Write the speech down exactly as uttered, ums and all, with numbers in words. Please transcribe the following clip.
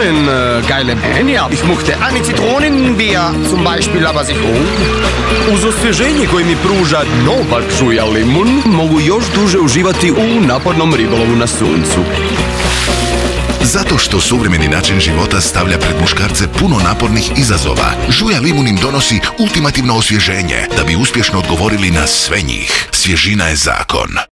denn äh, geile meni, ich mochte ani Zitronenbier zum Beispiel, aber sich uz osvježenje koje mi pruža Novak Žuja limun, mogu još duže uživati u napornom ribolovu na suncu. Zato što suvremeni način života stavlja pred muškarce puno napornih izazova, Žuja limun im donosi ultimativno osvježenje da bi uspješno odgovorili na sve njih. Svježina je zakon.